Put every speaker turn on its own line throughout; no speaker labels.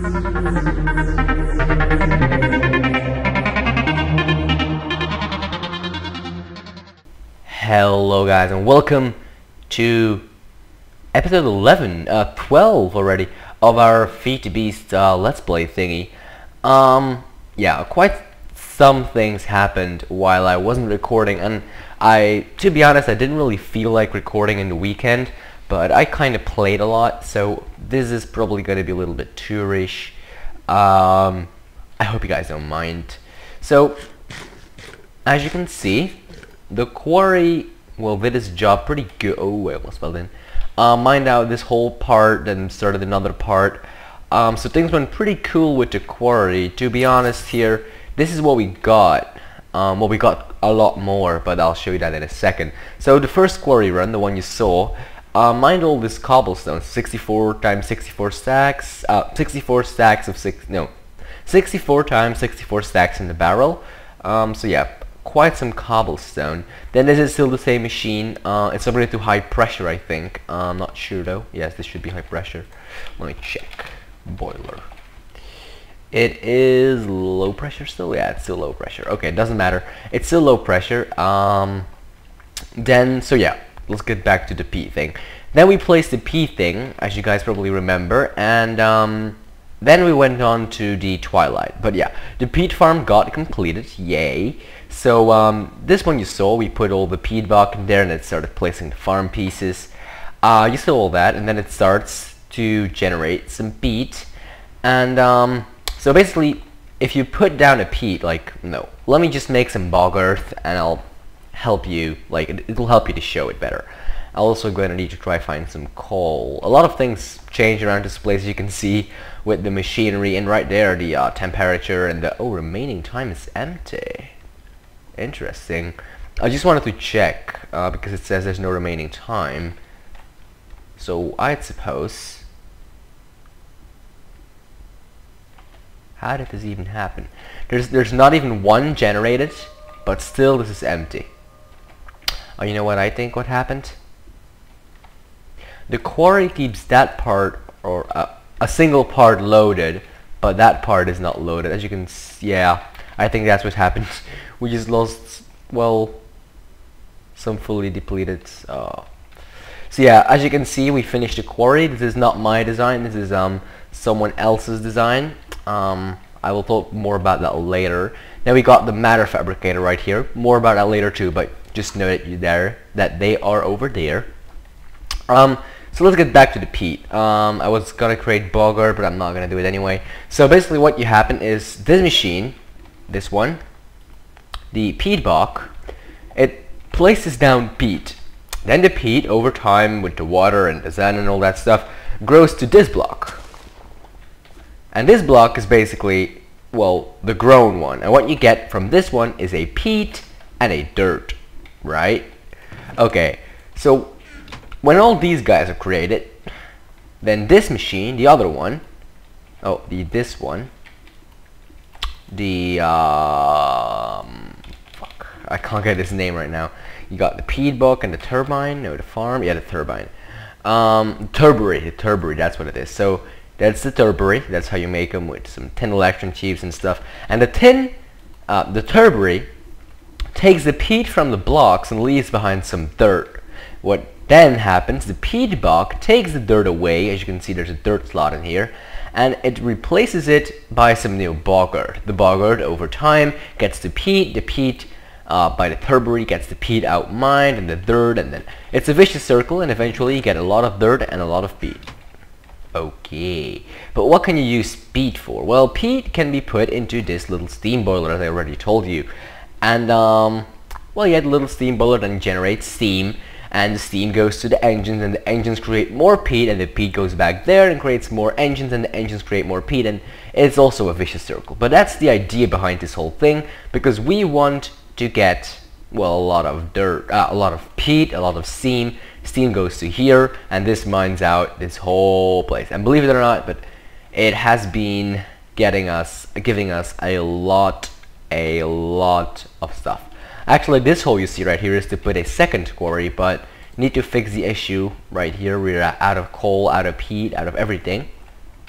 Hello guys, and welcome to episode 11, 12 already, of our Feed the Beast Let's Play thingy. Yeah, quite some things happened while I wasn't recording, and to be honest, I didn't really feel like recording in the weekend, but I kind of played a lot, so this is probably going to be a little bit tourish. I hope you guys don't mind. So, as you can see, the quarry, well, did its job pretty good. Oh, I almost fell in. Mined out this whole part, then started another part. So things went pretty cool with the quarry. To be honest here, this is what we got. Well, we got a lot more, but I'll show you that in a second. So the first quarry run, the one you saw, mined all this cobblestone, 64 times 64 stacks, 64 stacks of 64 times 64 stacks in the barrel. So yeah, quite some cobblestone. Then this is still the same machine. It's upgraded to high pressure, I think. I'm not sure though. Yes, this should be high pressure. Let me check. Boiler. It is low pressure still? Yeah, it's still low pressure. Okay, it doesn't matter. It's still low pressure. So yeah, let's get back to the peat thing. Then we placed the peat thing, as you guys probably remember, and then we went on to the Twilight. But yeah, the peat farm got completed, yay. So this one you saw, we put all the peat block in there and it started placing the farm pieces. You saw all that, and then it starts to generate some peat. And so basically, if you put down a peat, let me just make some bog earth and I'll help you, it'll help you to show it better. I'm also going to need to try find some coal. A lot of things change around this place, as you can see, with the machinery, and right there the temperature and the remaining time is empty. Interesting. I just wanted to check because it says there's no remaining time. So I'd suppose, how did this even happen? There's not even one generated, but still this is empty. Oh, you know what I think what happened? The quarry keeps that part, or a single part loaded, but that part is not loaded. As you can see, yeah, I think that's what happened. We just lost, well, some fully depleted. So yeah, as you can see, we finished the quarry. This is not my design. This is someone else's design. I will talk more about that later. Then we got the matter fabricator right here. More about that later too, but just note that they are over there. So let's get back to the peat. I was gonna create bogger, but I'm not gonna do it anyway. So basically what you happen is this machine, this one, the peat block, it places down peat. Then the peat, over time with the water and the sand and all that stuff, grows to this block. And this block is basically, well, the grown one. And what you get from this one is a peat and a dirt, right? Okay, so when all these guys are created, then this machine, the other one, this one, fuck, I can't get his name right now. You got the peat block and the turbine, no, the farm, yeah, the turbine. Turbery, that's what it is. So that's the turbery, that's how you make them, with some tin electron tubes and stuff. And the turbery takes the peat from the blocks and leaves behind some dirt. What then happens, the peat block takes the dirt away. As you can see, there's a dirt slot in here, and it replaces it by some new bog earth. The bog earth over time gets the peat by the turbery gets the peat out mined, and the dirt, and then it's a vicious circle, and eventually you get a lot of dirt and a lot of peat. Okay, but what can you use peat for? Well, peat can be put into this little steam boiler, as I already told you. And well, you had a little steam boiler that generates steam, and the steam goes to the engines, and the engines create more peat, and the peat goes back there and creates more engines, and the engines create more peat, and it's also a vicious circle. But that's the idea behind this whole thing, because we want to get, well, a lot of dirt, a lot of peat, a lot of steam. Steam goes to here, and this mines out this whole place. And believe it or not, but it has been giving us a lot of stuff. Actually, this hole you see right here is to put a second quarry, but need to fix the issue right here. We're out of coal, out of peat, out of everything.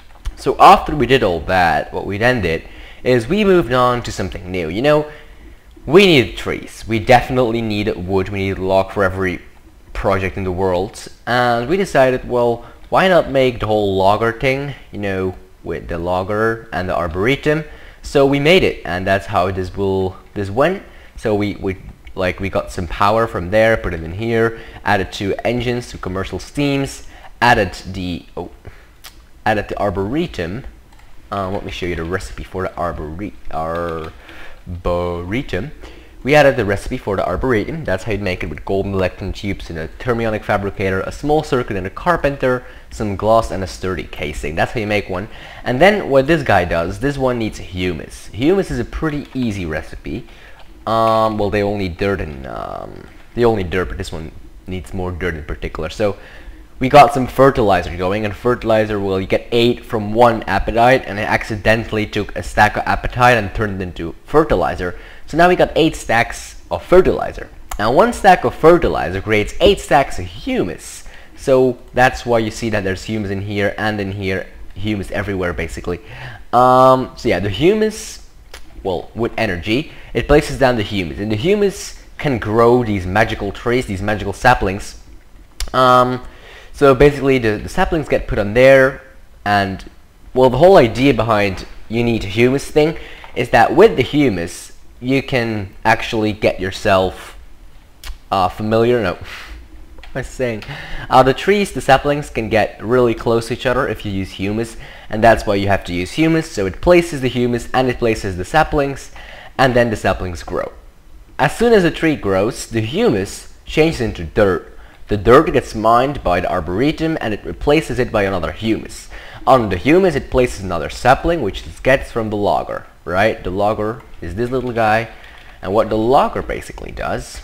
So after we did all that, what we then did is we moved on to something new. You know, we need trees. We definitely need wood. We need log for every project in the world. And we decided, well, why not make the whole logger thing, you know, with the logger and the arboretum. So we made it, and that's how this went. So we got some power from there, put it in here, added 2 engines, 2 commercial steams, added the arboretum. Let me show you the recipe for the arboretum. We added the recipe for the arboretum. That's how you'd make it with golden electron tubes and a thermionic fabricator, a small circuit and a carpenter, some gloss and a sturdy casing. That's how you make one. And then what this guy does, this one needs humus. Humus is a pretty easy recipe. Well, they only need dirt, but this one needs more dirt in particular. So we got some fertilizer going, and fertilizer, well, you get 8 from 1 apatite, and I accidentally took a stack of apatite and turned it into fertilizer. So now we got 8 stacks of fertilizer. Now 1 stack of fertilizer creates 8 stacks of humus. So that's why you see that there's humus in here and in here, humus everywhere basically. So yeah, the humus, well, with energy, it places down the humus, and the humus can grow these magical trees, these magical saplings. So basically the saplings get put on there, and well, the whole idea behind you need humus thing is that with the humus you can actually get yourself familiar. No, what am I saying? The trees, the saplings can get really close to each other if you use humus, and that's why you have to use humus. So it places the humus and it places the saplings, and then the saplings grow. As soon as a tree grows, the humus changes into dirt. The dirt gets mined by the arboretum and it replaces it by another humus. On the humus it places another sapling, which it gets from the logger, right? The logger is this little guy, and what the logger basically does,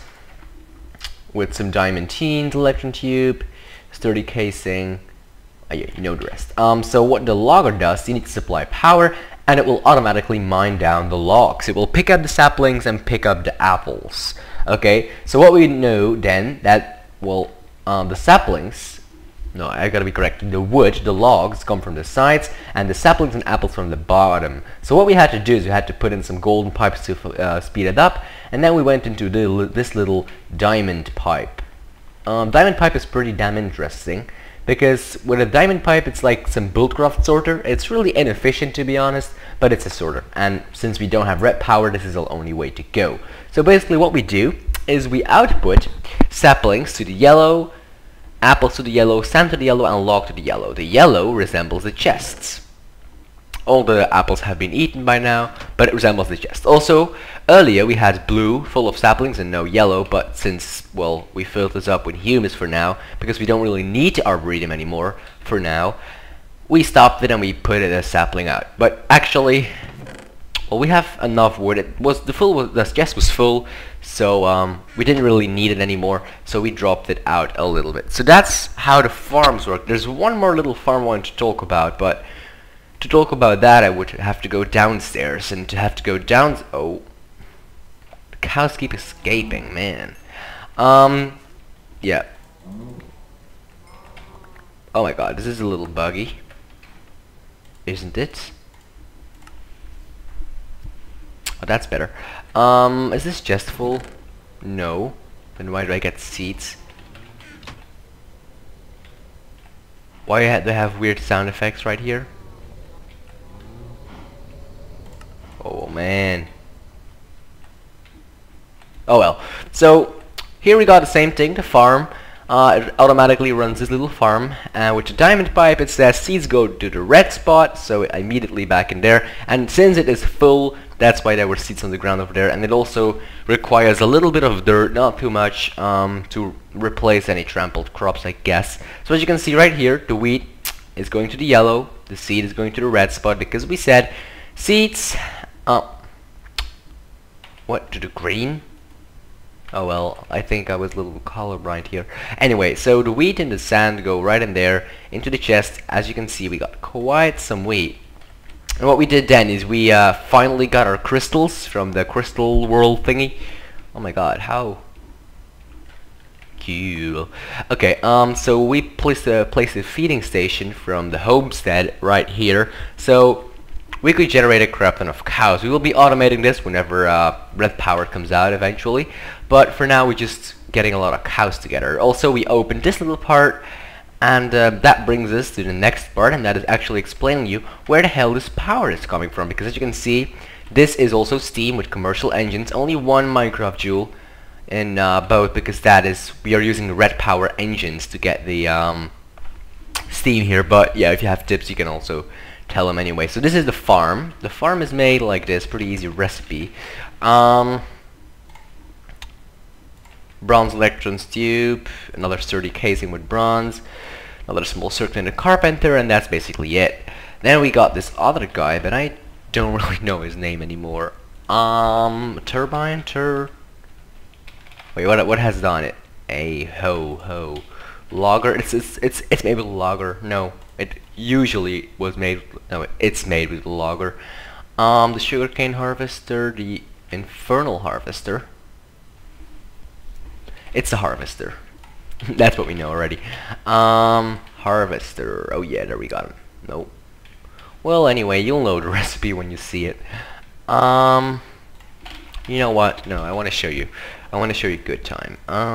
with some diamantine, electron tube, sturdy casing, yeah, you know the rest. So what the logger does, you need to supply power, and it will automatically mine down the logs. It will pick up the saplings and pick up the apples. Okay, so what we know then, that, well, the saplings, no, I gotta be correct, the wood, the logs come from the sides, and the saplings and apples from the bottom. So what we had to do is we had to put in some golden pipes to speed it up, and then we went into this little diamond pipe. Diamond pipe is pretty damn interesting, because with a diamond pipe it's like some Buildcraft sorter. It's really inefficient, to be honest, but it's a sorter, and since we don't have red power, this is the only way to go. So basically what we do is we output saplings to the yellow, apples to the yellow, sand to the yellow, and log to the yellow. The yellow resembles the chests. All the apples have been eaten by now, but it resembles the chest. Also, earlier we had blue, full of saplings, and no yellow, but since, well, we filled this up with humus for now, because we don't really need to arboretum anymore for now, we stopped it and we put it as sapling out. But actually, well, we have enough wood. The chest was full, so we didn't really need it anymore, so we dropped it out a little bit. So that's how the farms work. There's one more little farm I want to talk about, but to talk about that I would have to go downstairs, and to have to go down... Oh, the cows keep escaping, man. Yeah. Oh my god, this is a little buggy, isn't it? Oh, that's better. Is this chest full? No. Then why do I get seeds? Why do they have weird sound effects right here? Oh man. Oh well. So here we got the same thing, the farm. It automatically runs this little farm, and with the diamond pipe it says seeds go to the red spot, so immediately back in there. And since it is full, that's why there were seeds on the ground over there. And it also requires a little bit of dirt, not too much, to replace any trampled crops, I guess. So as you can see right here, the wheat is going to the yellow, the seed is going to the red spot, because we said seeds, what, to the green? Oh well, I think I was a little colorblind here. Anyway, so the wheat and the sand go right in there, into the chest. As you can see, we got quite some wheat. And what we did then is we finally got our crystals from the crystal world thingy. Oh my god, how Cool. Okay, so we placed a feeding station from the homestead right here. So we could generate a crap ton of cows. We will be automating this whenever red power comes out eventually. But for now, we're just getting a lot of cows together. Also, we opened this little part, and that brings us to the next part, and that is actually explaining you where the hell this power is coming from. Because as you can see, this is also Steam with commercial engines. Only one Minecraft Joule in both, because that is, we are using red power engines to get the Steam here. But yeah, if you have tips, you can also tell them anyway. So this is the farm. The farm is made like this, pretty easy recipe. Bronze electrons tube, another sturdy casing with bronze, another small circle in the carpenter, and that's basically it. Then we got this other guy, but I don't really know his name anymore. Turbine? Wait, what has it on it? A ho logger. It's made with logger. No, it usually was made. No, it's made with logger. The sugarcane harvester, the infernal harvester. It's a harvester. That's what we know already. Harvester. Oh yeah, there we got him. Nope. Well, anyway, you'll know the recipe when you see it. You know what? No, I want to show you. I want to show you good time.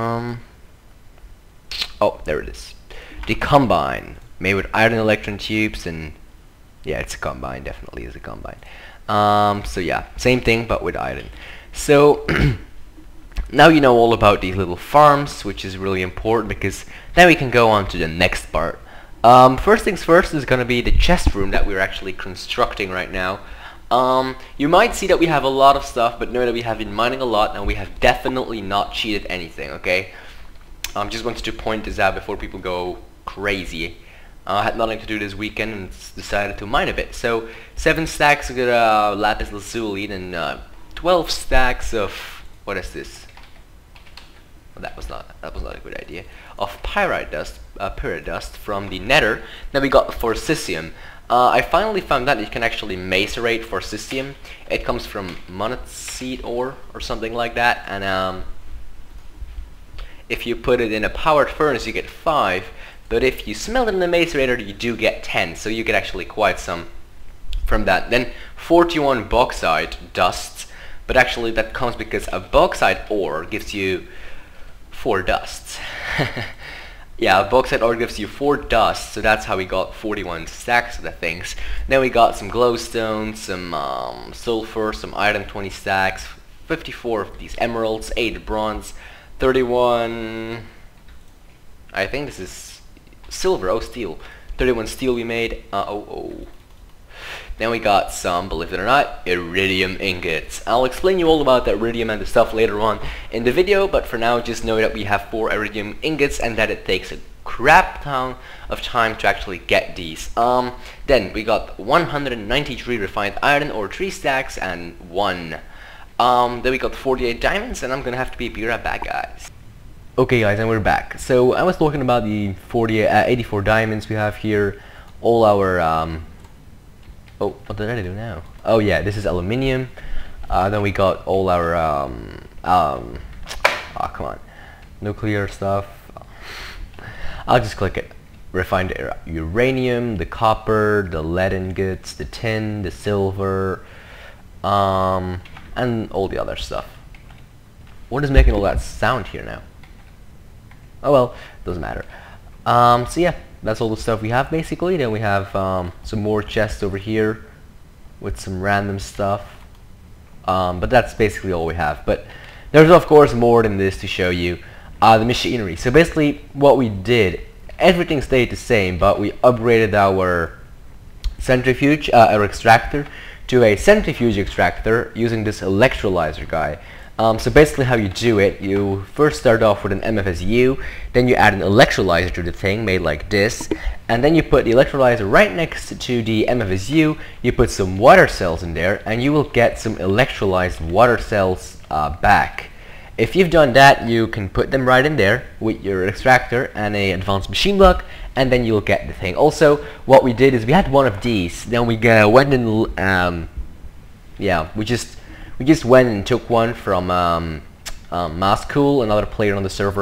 Oh, there it is. The combine, made with iron electron tubes, and yeah, it's a combine. Definitely is a combine. So yeah, same thing but with iron. So now you know all about these little farms, which is really important because then we can go on to the next part. First things first is going to be the chest room that we're actually constructing right now. You might see that we have a lot of stuff, but know that we have been mining a lot and we have definitely not cheated anything, okay? Just wanted to point this out before people go crazy. I had nothing to do this weekend and decided to mine a bit. So 7 stacks of lapis lazuli and 12 stacks of, what is this? Well, that was not a good idea. Of pyrite dust from the nether. Then we got forcisium. I finally found out that you can actually macerate forcisium. It comes from monazite ore or something like that, and if you put it in a powered furnace you get 5, but if you smelt it in the macerator you do get 10, so you get actually quite some from that. Then 41 bauxite dust, but actually that comes because a bauxite ore gives you 4 dusts. Yeah, bauxite ore gives you 4 dusts, so that's how we got 41 stacks of the things. Then we got some glowstone, some sulfur, some iron 20 stacks, 54 of these emeralds, 8 bronze, 31... I think this is silver, oh steel. 31 steel we made, Then we got some, believe it or not, iridium ingots. I'll explain you all about the iridium and the stuff later on in the video, but for now just know that we have 4 iridium ingots and that it takes a crap ton of time to actually get these. Then we got 193 refined iron or 3 stacks and 1. Then we got 48 diamonds, and I'm gonna have to be right back, guys. Okay guys, and we're back. So I was talking about the 84 diamonds we have here, all our oh, what did I do now? Oh yeah, this is aluminium. Then we got all our oh come on, nuclear stuff. I'll just click it. Refined uranium, the copper, the lead ingots, the tin, the silver, and all the other stuff. What is making all that sound here now? Oh well, doesn't matter. So yeah, that's all the stuff we have basically. Then we have some more chests over here with some random stuff. But that's basically all we have. But there's of course more than this to show you. The machinery. So basically what we did, everything stayed the same, but we upgraded our centrifuge, our extractor, to a centrifuge extractor using this electrolyzer guy. So basically how you do it, you first start off with an MFSU, then you add an electrolyzer to the thing made like this, and then you put the electrolyzer right next to the MFSU, you put some water cells in there, and you will get some electrolyzed water cells back. If you've done that, you can put them right in there with your extractor and a advanced machine block, and then you'll get the thing. Also, what we did is we had one of these, then we went and yeah, we just went and took one from Mascool, another player on the server.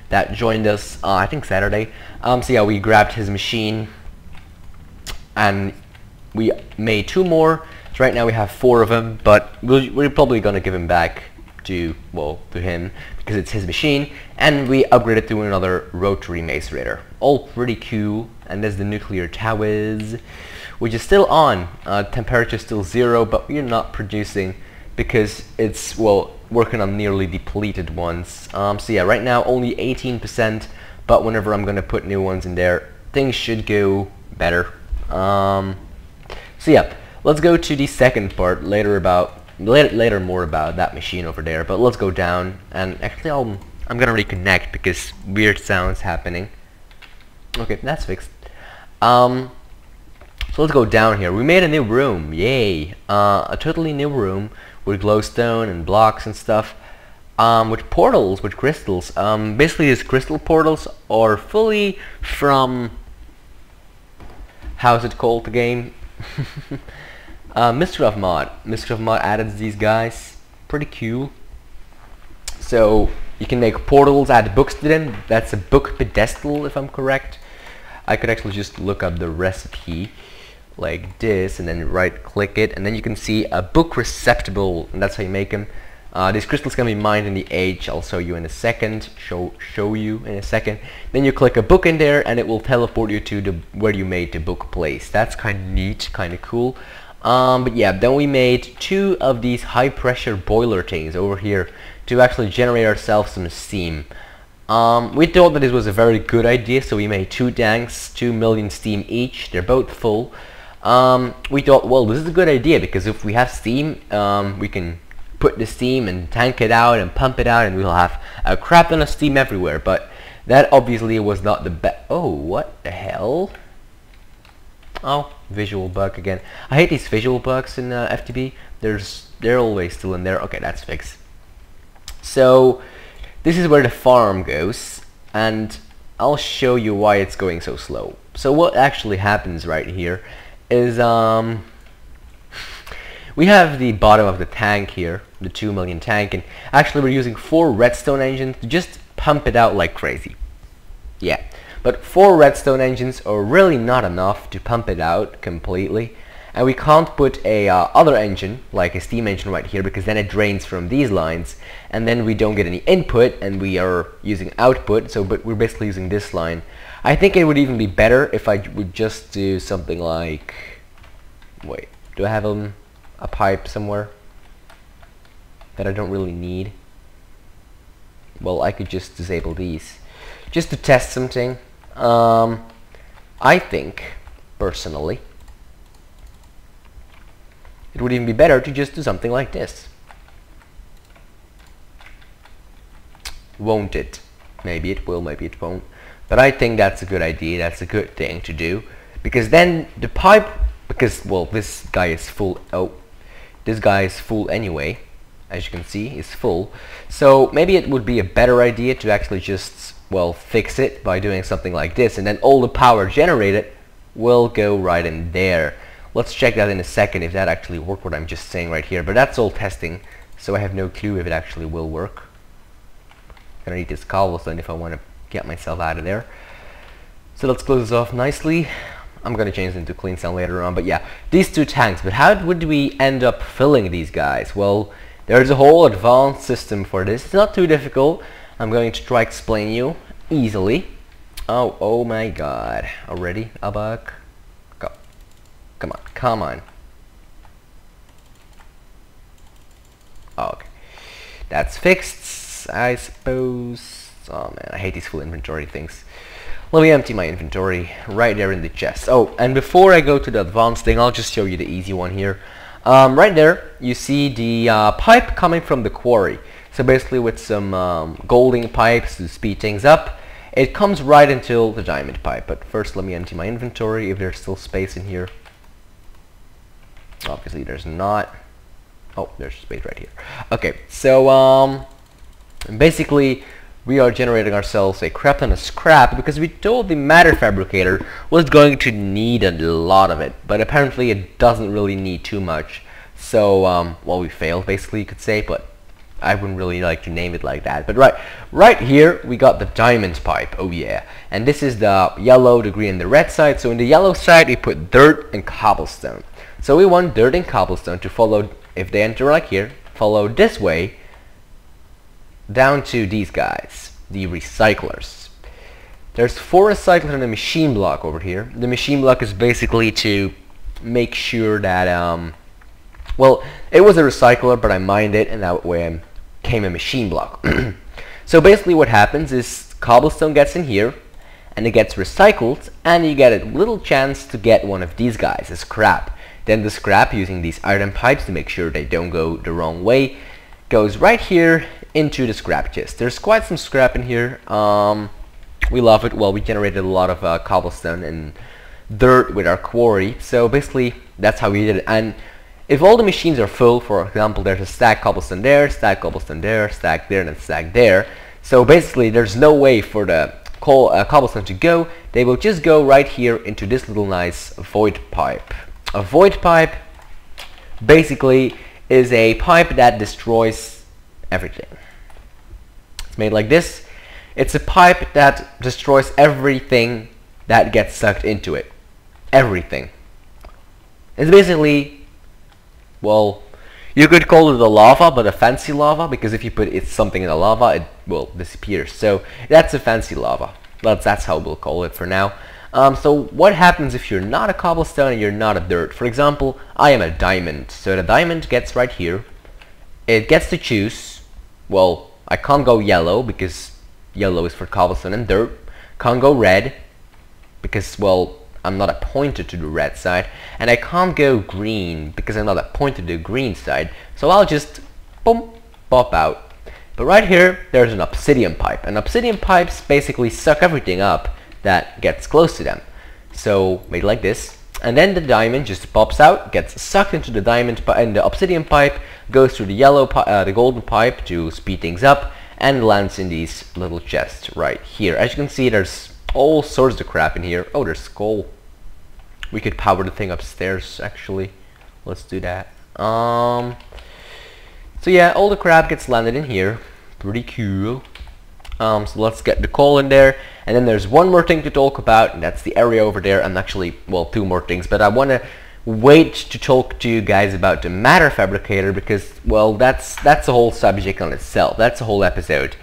that joined us, I think Saturday. So yeah, we grabbed his machine and we made 2 more. So right now we have 4 of them, but we're probably gonna give him back to him because it's his machine, and we upgraded to another rotary macerator. All pretty cool. And there's the nuclear towers, which is still on. Temperature still 0, but we're not producing because it's working on nearly depleted ones. So yeah, right now only 18%, but whenever I'm gonna put new ones in there, things should go better. So yeah, let's go to the second part later more about that machine over there. But let's go down, and actually I'm gonna reconnect because weird sounds happening. Okay, that's fixed. So let's go down here. We made a new room, yay! A totally new room with glowstone and blocks and stuff, with portals, with crystals. Basically these crystal portals are fully from, how's it called, the game? Miscraft Mod. Miscraft Mod added these guys. Pretty cool. So you can make portals, add books to them. That's a book pedestal, if I'm correct. I could actually just look up the recipe like this and then right click it, and then you can see a book receptacle, and that's how you make them. These crystals can be mined in the age. I'll show you in a second. Show you in a second. Then you click a book in there and it will teleport you to where you made the book place. That's kind of neat, kind of cool. But yeah, then we made 2 of these high pressure boiler things over here to actually generate ourselves some steam. We thought that this was a very good idea, so we made 2 tanks, 2 million steam each. They're both full. We thought, well, this is a good idea because if we have steam, we can put the steam and tank it out and pump it out, and we'll have a crap ton of steam everywhere. But that obviously was not the best. Oh, what the hell? Oh, visual bug again. I hate these visual bugs in FTB. They're always still in there. Okay, that's fixed. So this is where the farm goes, and I'll show you why it's going so slow. So what actually happens right here is we have the bottom of the tank here, the 2 million tank, and actually we're using 4 redstone engines to just pump it out like crazy. Yeah, but 4 redstone engines are really not enough to pump it out completely, and we can't put a other engine like a steam engine right here because then it drains from these lines, and then we don't get any input and we are using output. So but we're basically using this line. I think it would even be better if I would just do something like, wait, do I have a pipe somewhere that I don't really need? Well, I could just disable these just to test something. I think personally it would even be better to just do something like this. Won't it? Maybe it will, maybe it won't. But I think that's a good idea, that's a good thing to do. Because then the pipe, because, well, this guy is full. Oh, this guy is full anyway. As you can see, is full. So maybe it would be a better idea to actually just, well, fix it by doing something like this. And then all the power generated will go right in there. Let's check that in a second if that actually worked, what I'm just saying right here. But that's all testing, so I have no clue if it actually will work. Gonna need this cobblestone if I want to get myself out of there. So let's close this off nicely. I'm gonna change it into clean sound later on. But yeah, these 2 tanks. But how would we end up filling these guys? Well, there's a whole advanced system for this. It's not too difficult. I'm going to try explain you easily. Oh my god. Already a bug? Go. Come on. Okay. That's fixed, I suppose. Oh man, I hate these full inventory things. Let me empty my inventory right there in the chest. Oh, and before I go to the advanced thing, I'll just show you the easy one here. Right there, you see the pipe coming from the quarry. So basically with some golding pipes to speed things up, it comes right until the diamond pipe. But first let me empty my inventory if there's still space in here. Obviously there's not. Oh, there's space right here. Okay, so basically we are generating ourselves a crap ton of scrap because we told the matter fabricator was going to need a lot of it, but apparently it doesn't really need too much. So well, we failed basically, you could say, but I wouldn't really like to name it like that, but right here we got the diamond pipe. Oh yeah, and this is the yellow, the green, and the red side. So in the yellow side we put dirt and cobblestone. So we want dirt and cobblestone to follow, if they enter like here, follow this way down to these guys, the recyclers. There's 4 recyclers and a machine block over here. The machine block is basically to make sure that well, it was a recycler, but I mined it, and that way it became a machine block. So basically what happens is cobblestone gets in here, and it gets recycled, and you get a little chance to get one of these guys, a scrap. Then the scrap, using these iron pipes to make sure they don't go the wrong way, goes right here into the scrap chest. There's quite some scrap in here. We love it. Well, we generated a lot of cobblestone and dirt with our quarry, so basically that's how we did it. And if all the machines are full, for example, there's a stack cobblestone there, stack cobblestone there, stack there, and a stack there. So basically there's no way for the cobblestone to go. They will just go right here into this little nice void pipe. A void pipe basically is a pipe that destroys everything. It's made like this. It's a pipe that destroys everything that gets sucked into it. Everything. It's basically, well, you could call it a lava, but a fancy lava, because if you put something in the lava, it will disappear. So that's a fancy lava. That's how we'll call it for now. So what happens if you're not a cobblestone and you're not a dirt? For example, I am a diamond. So the diamond gets right here. It gets to choose. Well, I can't go yellow because yellow is for cobblestone and dirt. Can't go red because, well, I'm not appointed to the red side, and I can't go green because I'm not appointed to the green side, so I'll just boom, pop out. But right here there's an obsidian pipe, and obsidian pipes basically suck everything up that gets close to them. So made like this, and then the diamond just pops out, gets sucked into the diamond and the obsidian pipe goes through the yellow the golden pipe to speed things up, and lands in these little chests right here. As you can see, there's all sorts of crap in here. Oh, there's coal. We could power the thing upstairs, actually. Let's do that. So yeah, all the crap gets landed in here. Pretty cool. So let's get the coal in there. And then there's one more thing to talk about, and that's the area over there. And actually, well, 2 more things. But I want to wait to talk to you guys about the matter fabricator, because, well, that's a whole subject on itself. That's a whole episode.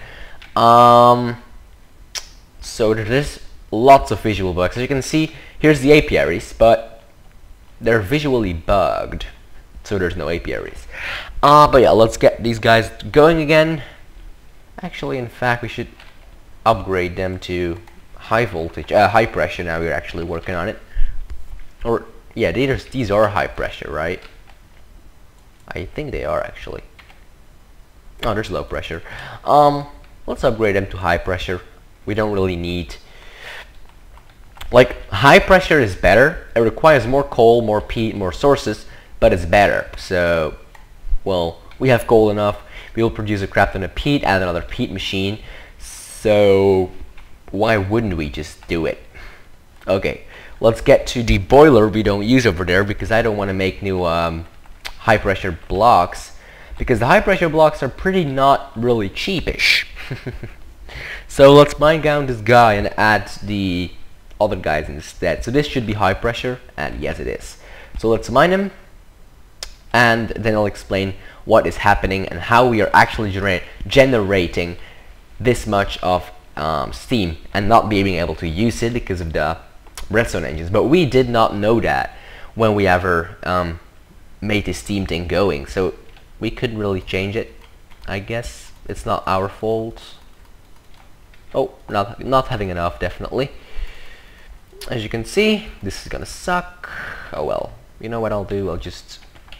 So there's lots of visual bugs. As you can see, here's the apiaries, but they're visually bugged, so there's no apiaries. But yeah, let's get these guys going again. Actually, in fact, we should upgrade them to high voltage, high pressure. Now we're actually working on it. Or yeah, these are high pressure, right? I think they are actually. Oh, there's low pressure. Let's upgrade them to high pressure. We don't really need. Like, high pressure is better. It requires more coal, more peat, more sources, but it's better. So, well, we have coal enough. We will produce a crap ton of peat, add another peat machine. So, why wouldn't we just do it? Okay, let's get to the boiler we don't use over there, because I don't want to make new high pressure blocks, because the high pressure blocks are pretty not really cheapish. So let's mine down this guy and add the other guys instead. So this should be high pressure, and yes it is. So let's mine him, and then I'll explain what is happening and how we are actually generating this much of steam and not being able to use it because of the redstone engines. But we did not know that when we ever made this steam thing going, so we couldn't really change it. I guess it's not our fault. Oh, not having enough, definitely. As you can see, this is gonna suck. Oh well, you know what I'll do? I'll just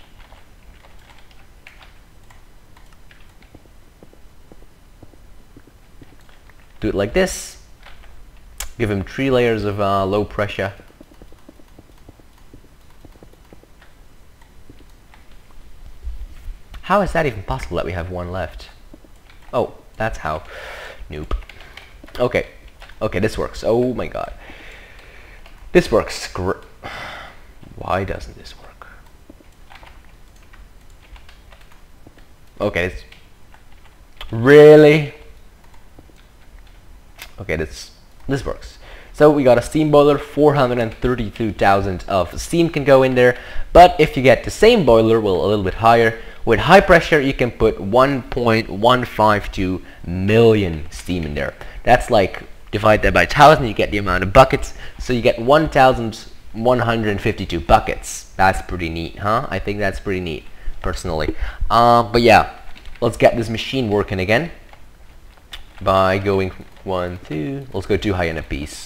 do it like this. Give him 3 layers of low pressure. How is that even possible that we have 1 left? Oh, that's how. Nope. Okay. Okay, this works. Oh my god. This works great. Why doesn't this work? Okay, Really? Okay, this works. So we got a steam boiler, 432,000 of steam can go in there. But if you get the same boiler, well, a little bit higher, with high pressure, you can put 1.152 million steam in there. That's like, divide that by 1,000, you get the amount of buckets. So you get 1,152 buckets. That's pretty neat, huh? I think that's pretty neat, personally. But yeah, let's get this machine working again by going 1, 2. Let's go 2 high in a piece.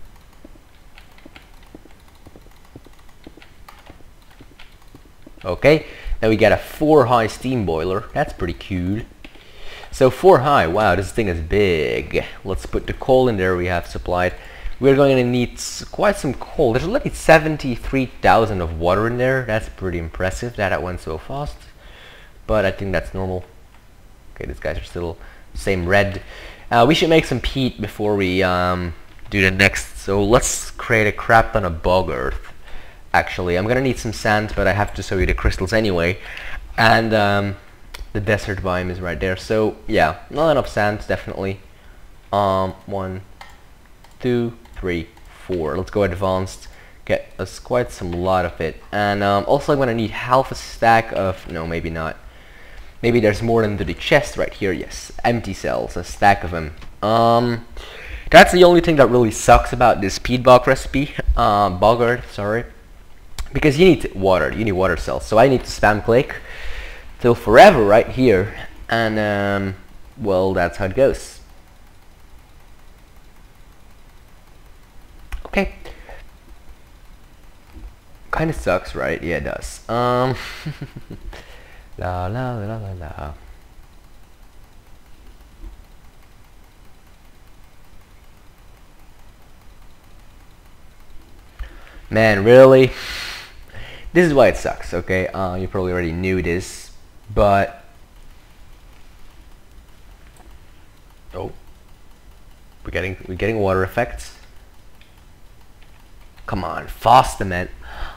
Okay, now we get a 4 high steam boiler. That's pretty cool. So 4 high, wow, this thing is big. Let's put the coal in there we have supplied. We're going to need quite some coal. There's already 73,000 of water in there. That's pretty impressive that it went so fast. But I think that's normal. Okay, these guys are still same red. We should make some peat before we do the next. So let's create a crap ton of bog earth. Actually, I'm gonna need some sand, but I have to show you the crystals anyway. And the desert biome is right there. So yeah, not enough sand, definitely. 1, 2, 3, 4. Let's go advanced. Get us quite some lot of it. And also I'm gonna need half a stack of, no, maybe not. Maybe there's more than the chest right here. Yes, empty cells, a stack of them. That's the only thing that really sucks about this peat bog recipe. Bog earth, sorry. Because you need water, cells. So I need to spam click till forever right here, and well, that's how it goes. Okay. Kind of sucks, right? Yeah, it does. La la la la la. Man, really? This is why it sucks, okay? You probably already knew this, but... Oh. We're getting water effects. Come on, faster, man.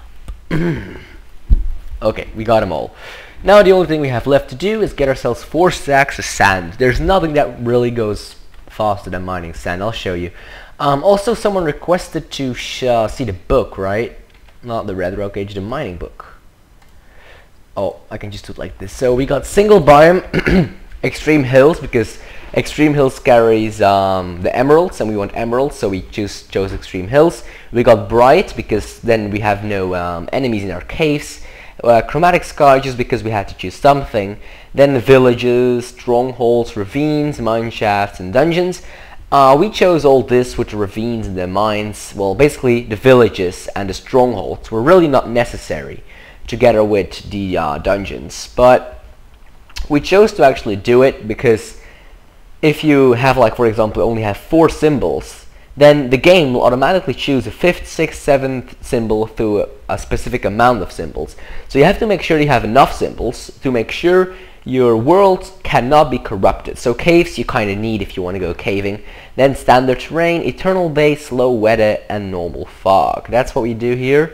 Okay, we got them all. Now the only thing we have left to do is get ourselves 4 stacks of sand. There's nothing that really goes faster than mining sand. I'll show you. Also, someone requested to see the book, right? Not the Red Rock Age, the mining book. Oh, I can just do it like this. So we got single biome, extreme hills, because extreme hills carries the emeralds, and we want emeralds, so we chose extreme hills. We got bright, because then we have no enemies in our caves. Chromatic sky, just because we had to choose something. Then the villages, strongholds, ravines, mine shafts, and dungeons. We chose all this with the ravines and the mines. Well, basically the villages and the strongholds were really not necessary together with the dungeons. But we chose to actually do it because if you have, like, for example, only have 4 symbols, then the game will automatically choose a 5th, 6th, 7th symbol through a specific amount of symbols. So you have to make sure you have enough symbols to make sure your world cannot be corrupted. So caves you kind of need if you want to go caving. Then standard terrain, eternal base, low weather, and normal fog. That's what we do here.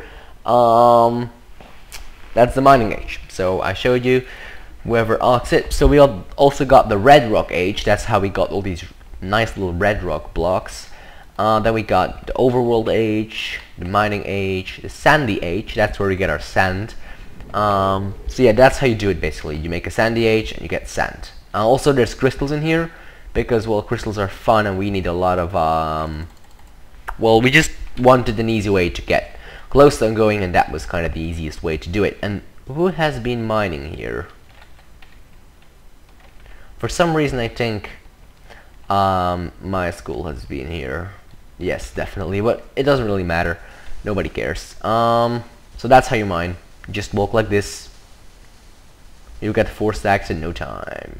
That's the mining age. So I showed you whoever asked it. So we also got the red rock age. That's how we got all these nice little red rock blocks. Then we got the overworld age, the mining age, the sandy age. That's where we get our sand. So yeah, that's how you do it basically. You make a sandy age and you get sand. Also there's crystals in here because, well, crystals are fun and we need a lot of well, we just wanted an easy way to get glowstone going, and that was kind of the easiest way to do it. And who has been mining here? For some reason I think my school has been here. Yes, definitely, but it doesn't really matter. Nobody cares. So that's how you mine. Just walk like this. You get 4 stacks in no time.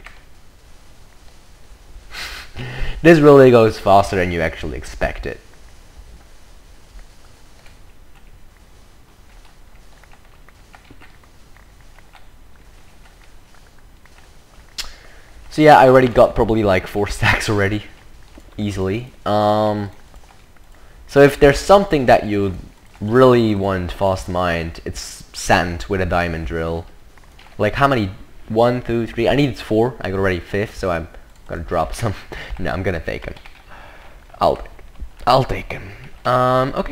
This really goes faster than you actually expect it. So yeah, I already got probably like 4 stacks already. Easily. So if there's something that you really want fast mined, it's sand with a diamond drill. Like how many? 1, 2, 3. I needed 4. I got already 5th, so I'm Gotta drop some. No, I'm gonna take him. I'll take him. Okay.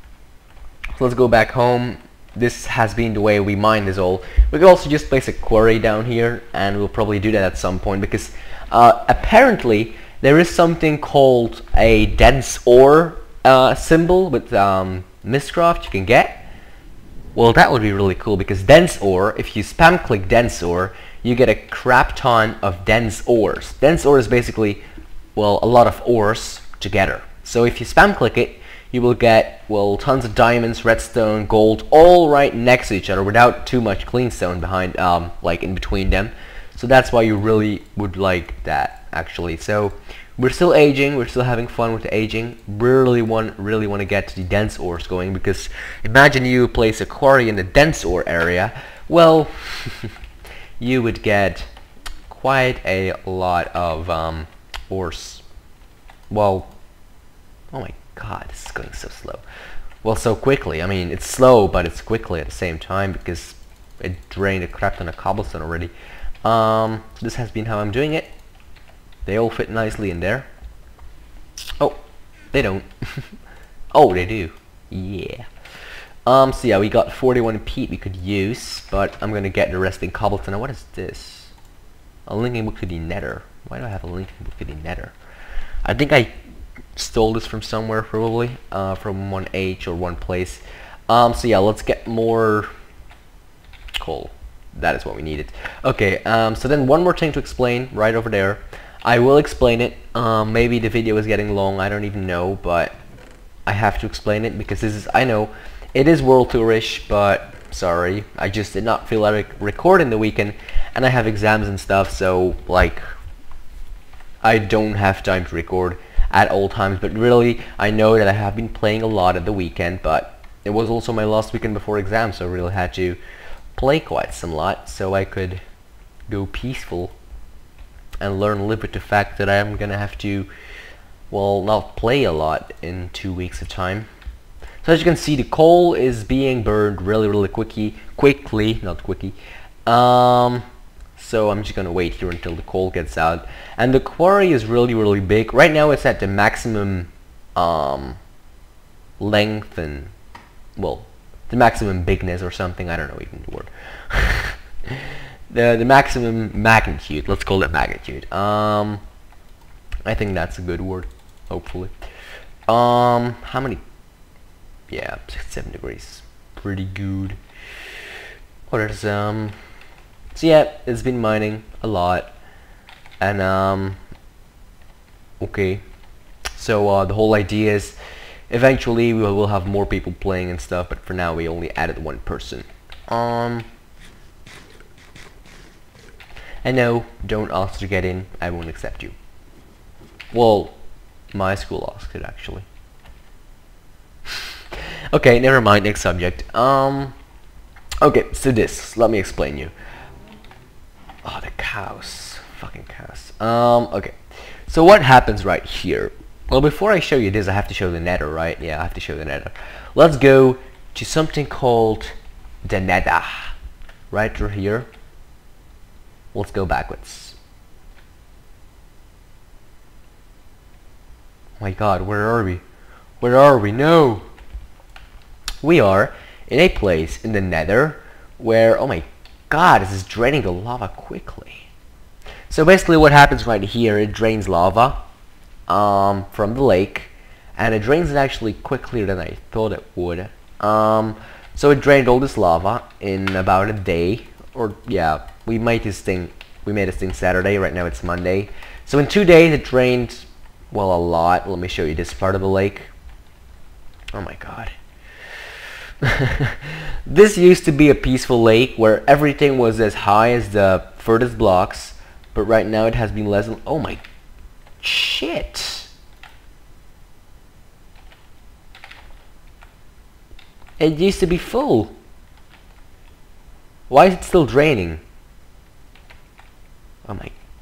So let's go back home. This has been the way we mine this all. We could also just place a quarry down here, and we'll probably do that at some point, because apparently there is something called a dense ore symbol with Mystcraft you can get. Well, that would be really cool, because dense ore, if you spam click dense ore, you get a crap ton of dense ores. Dense ore is basically, well, a lot of ores together. So if you spam click it, you will get, well, tons of diamonds, redstone, gold, all right next to each other without too much cleanstone behind, like in between them. So that's why you really would like that, actually. So we're still aging, we're still having fun with the aging. Really want to get to the dense ores going, because imagine you place a quarry in the dense ore area. Well, you would get quite a lot of ores. Well, oh my god, this is going so slow. Well, so quickly. I mean, it's slow, but it's quickly at the same time, because it drained a crap ton of cobblestone already. So this has been how I'm doing it. They all fit nicely in there. Oh, they don't. Oh, they do. Yeah. So yeah, we got 41 peat we could use, but I'm gonna get the rest in cobblestone. Now, what is this? A linking book to the nether. Why do I have a linking book to the nether? I think I stole this from somewhere, probably from 1H or one place. So yeah, let's get more coal. That is what we needed. Okay, so then one more thing to explain right over there. I will explain it. Maybe the video is getting long, I don't even know, but I have to explain it because this is, I know it is World Tourish, but sorry, I just did not feel like recording the weekend, and I have exams and stuff, so like I don't have time to record at all times. But really, I know that I have been playing a lot at the weekend, but it was also my last weekend before exams, so I really had to play quite some lot so I could go peaceful and learn, live with the fact that I am gonna have to, well, not play a lot in 2 weeks of time. So as you can see, the coal is being burned really quickly, not quickie. So I'm just gonna wait here until the coal gets out. And the quarry is really big. Right now it's at the maximum length and, well, the maximum bigness or something. I don't know even the word. the maximum magnitude. Let's call it magnitude. I think that's a good word. Hopefully. How many? Yeah, 67 degrees. Pretty good. What is So yeah, it's been mining a lot, and okay. So the whole idea is eventually we will have more people playing and stuff, but for now we only added one person. And no, don't ask to get in. I won't accept you. Well, my school asked it actually. Okay, never mind. Next subject. Okay, so this. Let me explain you. Oh, the cows. Fucking cows. Okay. So what happens right here? Well, before I show you this, I have to show the nether, right? Yeah, I have to show the nether. Let's go to something called the nether. Right through here. Let's go backwards. Oh my god, where are we? Where are we? No! We are in a place in the nether where, oh my god, this is draining the lava quickly. So basically what happens right here, it drains lava from the lake, and it drains it actually quicker than I thought it would. So it drained all this lava in about a day, or yeah, we made this thing Saturday. Right now it's Monday. So in 2 days it drained, well, a lot. Let me show you this part of the lake. Oh my god. This used to be a peaceful lake where everything was as high as the furthest blocks, but right now it has been less than, oh my shit. It used to be full. Why is it still draining? Oh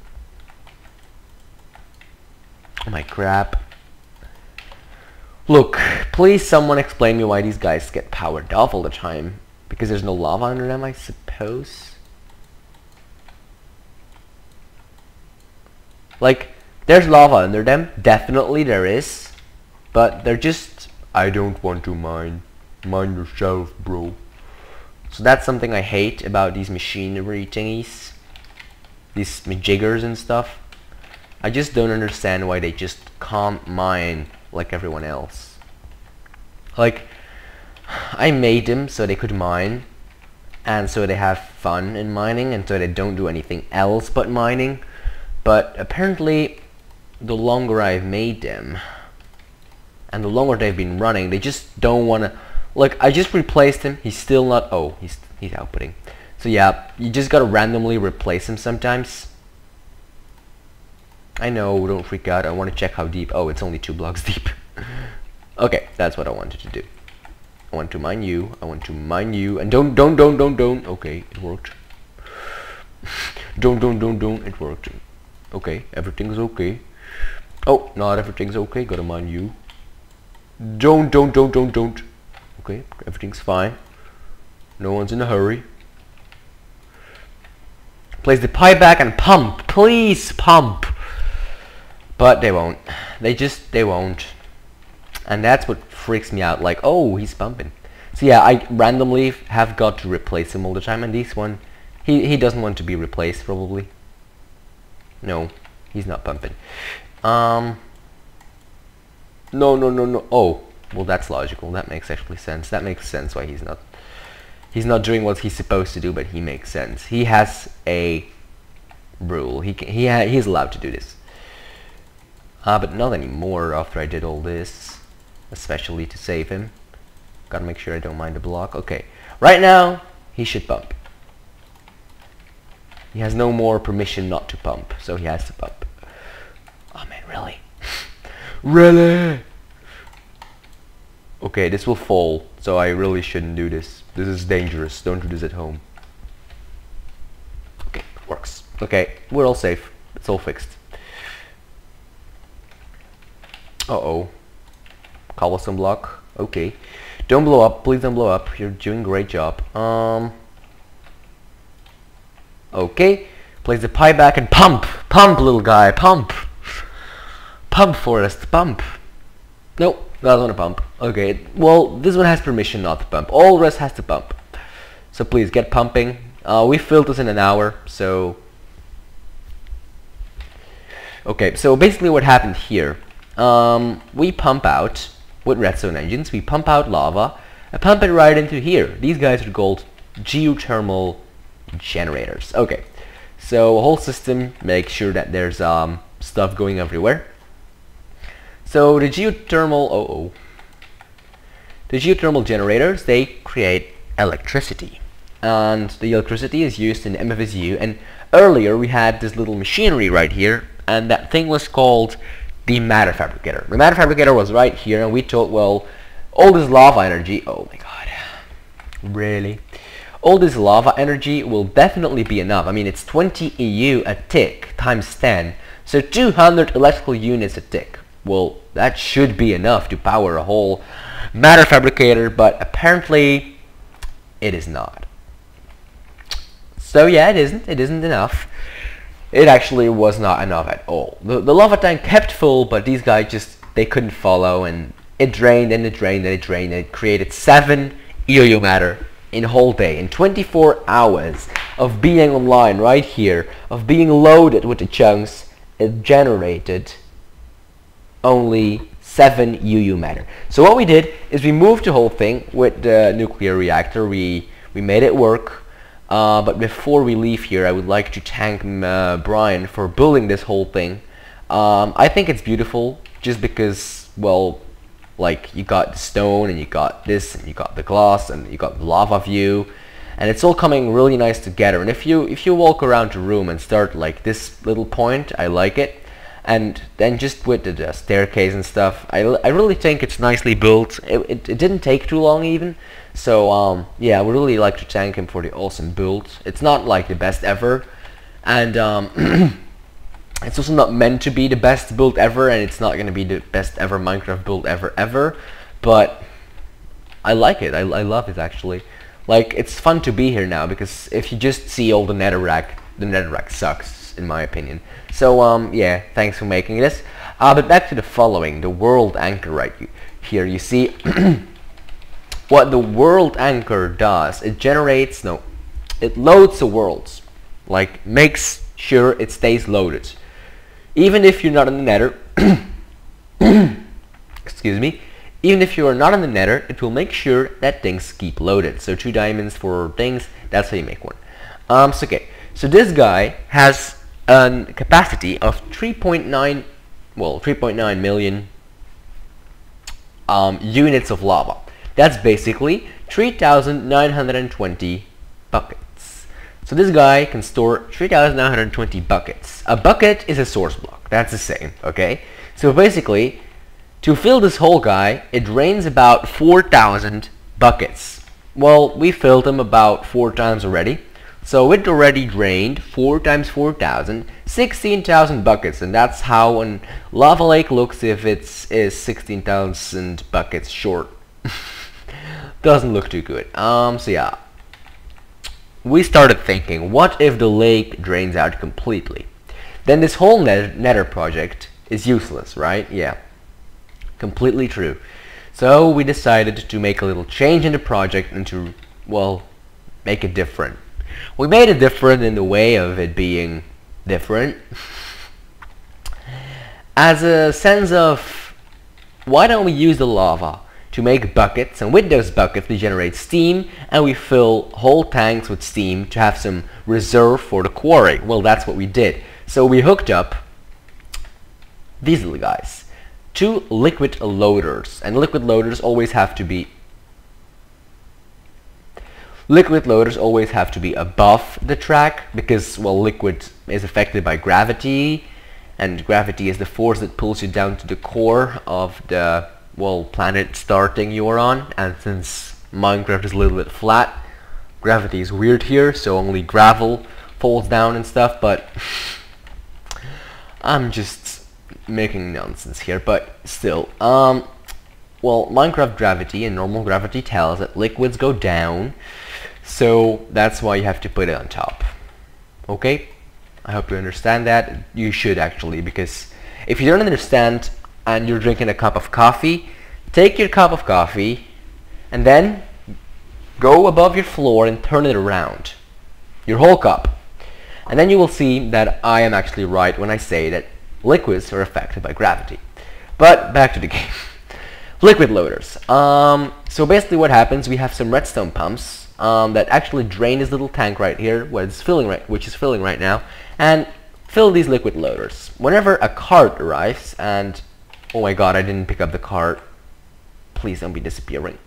my crap. Look, please someone explain me why these guys get powered off all the time. Because there's no lava under them, I suppose. Like, there's lava under them, definitely there is, but they're just, I don't want to mine. Mine yourself, bro. So that's something I hate about these machinery thingies. These jiggers and stuff. I just don't understand why they just can't mine like everyone else. Like, I made them so they could mine, and so they have fun in mining, and so they don't do anything else but mining. But apparently, the longer I've made them, and the longer they've been running, they just don't want to. Look, I just replaced him. He's still not. Oh, he's outputting. So yeah, you just gotta randomly replace him sometimes. I know, don't freak out. I want to check how deep. Oh, it's only 2 blocks deep. Okay, that's what I wanted to do. I want to mine you. I want to mine you. And don't. Okay, it worked. Don't. It worked. Okay, everything's okay. Oh, not everything's okay. Gotta mine you. Don't. Okay, everything's fine. No one's in a hurry. Place the pipe back and pump. Please pump. But they won't. They won't. And that's what freaks me out. Like, oh, he's pumping. So yeah, I randomly have got to replace him all the time. And this one, he doesn't want to be replaced, probably. No, he's not pumping. No. Oh, well, that's logical. That makes actually sense. That makes sense why he's not doing what he's supposed to do, but he makes sense. He has a rule. He's allowed to do this. But not anymore after I did all this, especially to save him. Gotta make sure I don't mind the block. Okay, right now he should pump. He has no more permission not to pump, so he has to pump. Oh man, really? Really? Okay, this will fall, so I really shouldn't do this. This is dangerous. Don't do this at home. Okay, it works. Okay, we're all safe. It's all fixed. Uh-oh. Cobblestone block. Okay. Don't blow up. Please don't blow up. You're doing a great job. Okay. Place the pipe back and pump. Pump, little guy. Pump. Pump, Forest. Pump. Nope. Doesn't want to pump. Okay. Well, this one has permission not to pump. All the rest has to pump. So please get pumping. We filled this in an hour, so... Okay, so basically what happened here. We pump out with redstone engines. We pump out lava and pump it right into here. These guys are called geothermal generators. Okay, so a whole system makes sure that there's stuff going everywhere. So the geothermal the geothermal generators, they create electricity, and the electricity is used in MFSU. And earlier we had this little machinery right here, and that thing was called the matter fabricator. The matter fabricator was right here, and we thought, well, all this lava energy, oh my god, really? All this lava energy will definitely be enough. I mean, it's 20 EU a tick times 10, so 200 electrical units a tick. Well, that should be enough to power a whole matter fabricator, but apparently it is not. So yeah, it isn't enough. It actually was not enough at all. The lava tank kept full, but these guys just, they couldn't follow, and it drained and it drained and it drained, and it created 7 EU matter in a whole day. In 24 hours of being online right here, of being loaded with the chunks, it generated only 7 UU matter. So what we did is we moved the whole thing with the nuclear reactor. We made it work. But before we leave here, I would like to thank Brian for building this whole thing. I think it's beautiful just because, well, like, you got the stone and you got this and you got the glass and you got the lava view, and it's all coming really nice together. And if you walk around the room and start like this little point, I like it. And then just with the staircase and stuff, I really think it's nicely built. It didn't take too long even. So yeah, I would really like to thank him for the awesome build. It's not like the best ever, and it's also not meant to be the best build ever, and it's not going to be the best ever Minecraft build ever. But I like it. I love it actually. Like, it's fun to be here now, because if you just see all the netherrack sucks. in my opinion. So yeah, thanks for making this. But back to the following, the world anchor right here. You see what the world anchor does. It loads the worlds, like makes sure it stays loaded, even if you're not in the Nether. Excuse me. Even if you are not in the Nether, it will make sure that things keep loaded. So 2 diamonds for things, that's how you make one. Okay. So this guy has a capacity of 3.9 million units of lava. That's basically 3,920 buckets. So this guy can store 3,920 buckets. A bucket is a source block. That's the same, okay? So basically, to fill this whole guy, it drains about 4,000 buckets. Well, we filled them about 4 times already. So it already drained 4 times 4,000, 16,000 buckets. And that's how a lava lake looks if it is 16,000 buckets short. Doesn't look too good. So yeah. We started thinking, what if the lake drains out completely? Then this whole Nether project is useless, right? Yeah. Completely true. So we decided to make a little change in the project and to, well, make it different. We made it different in the way of it being different. As a sense of, why don't we use the lava to make buckets, and with those buckets we generate steam and we fill whole tanks with steam to have some reserve for the quarry. Well, that's what we did. So we hooked up these little guys. 2 liquid loaders, and liquid loaders always have to be above the track because, well, liquid is affected by gravity, and gravity is the force that pulls you down to the core of the, well, planet star thing you are on. And since Minecraft is a little bit flat, gravity is weird here, so only gravel falls down and stuff. But I'm just making nonsense here, but still, well, Minecraft gravity and normal gravity tells that liquids go down, so that's why you have to put it on top. Okay, I hope you understand that. You should actually, because if you don't understand and you're drinking a cup of coffee, take your cup of coffee and then go above your floor and turn it around, your whole cup, and then you will see that I am actually right when I say that liquids are affected by gravity. But back to the game. Liquid loaders. So basically what happens, we have some redstone pumps that actually drain this little tank right here, which is filling right now, and fill these liquid loaders. Whenever a cart arrives, and oh my god, I didn't pick up the cart. Please don't be disappearing.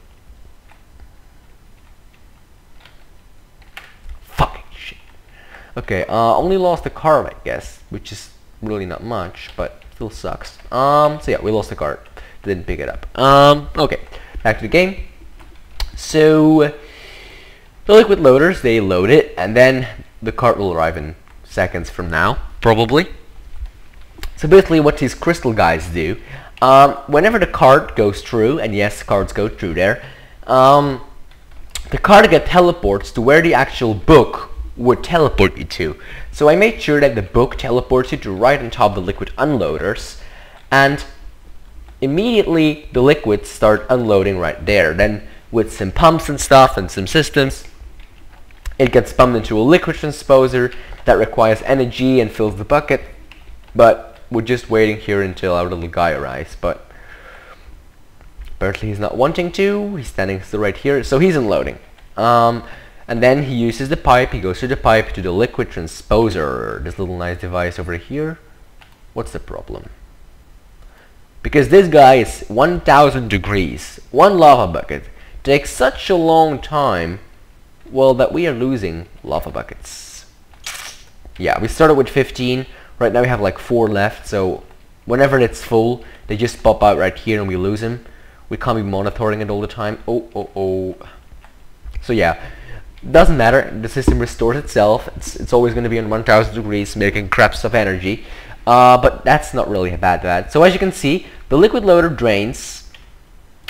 Fucking shit. Okay, only lost the cart, I guess, which is really not much, but still sucks. So yeah, we lost the cart. Didn't pick it up. Okay, back to the game. So the liquid loaders, they load it, and then the cart will arrive in seconds from now, probably. So basically what these crystal guys do, whenever the cart goes through, and yes, carts go through there, the cart teleports to where the actual book would teleport you to. So I made sure that the book teleports you to right on top of the liquid unloaders, and immediately the liquids start unloading right there. Then with some pumps and stuff and some systems, it gets pumped into a liquid transposer that requires energy and fills the bucket. But we're just waiting here until our little guy arrives, but apparently he's not wanting to. He's standing still right here, so he's unloading. And then he uses the pipe, he goes through the pipe to the liquid transposer, this little nice device over here. What's the problem? Because this guy is 1,000 degrees. One lava bucket takes such a long time, well, that we are losing lava buckets. Yeah, we started with 15, right now we have like 4 left, so whenever it's full, they just pop out right here and we lose them. We can't be monitoring it all the time. Oh. So yeah. Doesn't matter, the system restores itself. It's always going to be on 1,000 degrees, making craps of energy. But that's not really bad. So as you can see, the liquid loader drains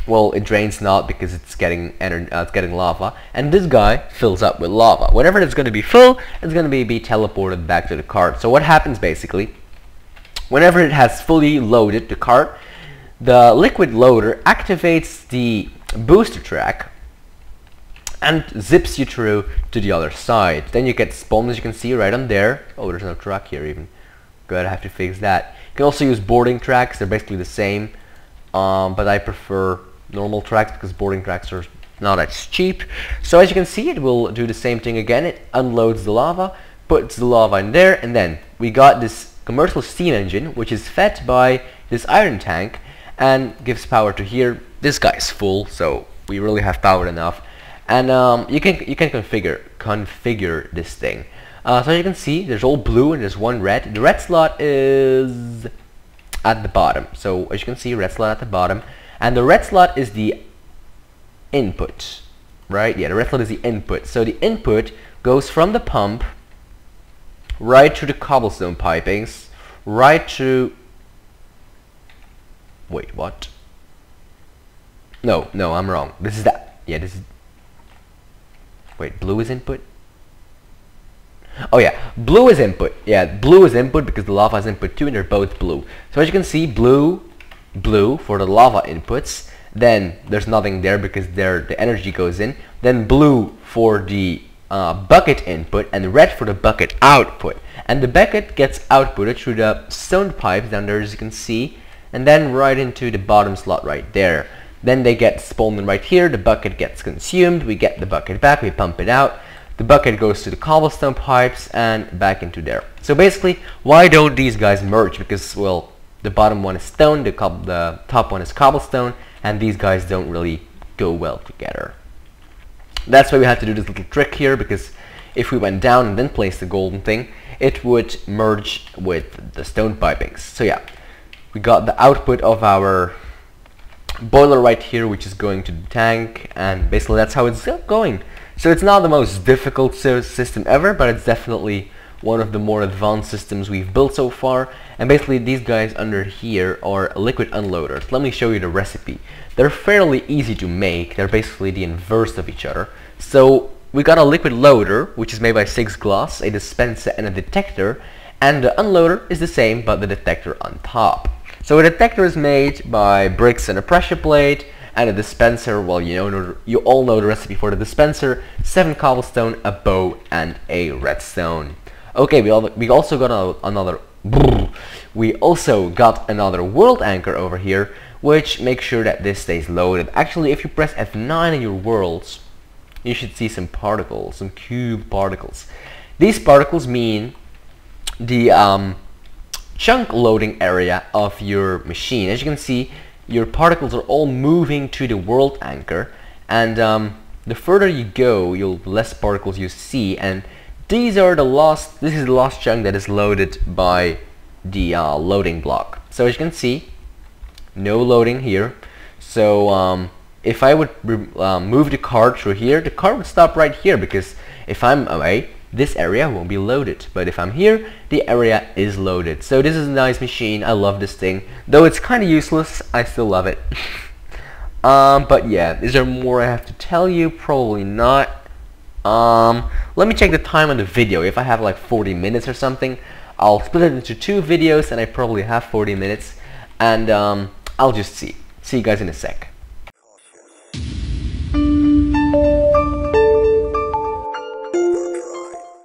well, it drains not because it's getting lava, and this guy fills up with lava. Whenever it's going to be full, it's going to be teleported back to the cart. So what happens basically, whenever it has fully loaded the cart, the liquid loader activates the booster track and zips you through to the other side. Then you get spawned, as you can see right on there. Oh, there's no track here even. Good, I have to fix that. You can also use boarding tracks. They're basically the same, but I prefer normal tracks because boarding tracks are not as cheap. So as you can see, it will do the same thing again. It unloads the lava, puts the lava in there, and then we got this commercial steam engine, which is fed by this iron tank and gives power to here. This guy is full, so we really have power enough. And you can configure this thing. So as you can see, there's all blue and there's one red. The red slot is at the bottom. So as you can see, red slot at the bottom, and the red slot is the input, right? Yeah, the red slot is the input. So the input goes from the pump right through the cobblestone pipings, right through. Wait, what? No, I'm wrong. This is that. Yeah, this is. Wait, blue is input? Oh yeah, blue is input. Yeah, blue is input because the lava is input too, and they're both blue. So as you can see, blue for the lava inputs. Then there's nothing there because the energy goes in. Then blue for the bucket input, and red for the bucket output. And the bucket gets outputted through the stone pipes down there, as you can see, and then right into the bottom slot right there. Then they get spawned in right here. The bucket gets consumed. We get the bucket back. We pump it out. The bucket goes to the cobblestone pipes and back into there. So basically, why don't these guys merge? Because, well, the bottom one is stone, the top one is cobblestone, and these guys don't really go well together. That's why we had to do this little trick here, because if we went down and then placed the golden thing, it would merge with the stone pipings. So yeah, we got the output of our boiler right here, which is going to the tank, and basically that's how it's going. So it's not the most difficult system ever, but it's definitely one of the more advanced systems we've built so far. And basically these guys under here are liquid unloaders. Let me show you the recipe. They're fairly easy to make. They're basically the inverse of each other. So we got a liquid loader, which is made by 6 glass, a dispenser and a detector, and the unloader is the same but the detector on top. So a detector is made by bricks and a pressure plate, and a dispenser, well, you all know the recipe for the dispenser: 7 cobblestone, a bow, and a redstone. Okay, we also got another world anchor over here, which makes sure that this stays loaded. Actually, if you press F9 in your worlds, you should see some particles, some cube particles. These particles mean the chunk loading area of your machine. As you can see, your particles are all moving to the world anchor, and the further you go, the less particles you see, and this is the last chunk that is loaded by the loading block. So as you can see, no loading here. So if I would move the cart through here, the cart would stop right here, because if I'm away, this area won't be loaded. But if I'm here, the area is loaded. So this is a nice machine. I love this thing. Though it's kind of useless, I still love it. But yeah, is there more I have to tell you? Probably not. Let me check the time on the video. If I have like 40 minutes or something, I'll split it into 2 videos, and I probably have 40 minutes. And I'll just see. See you guys in a sec.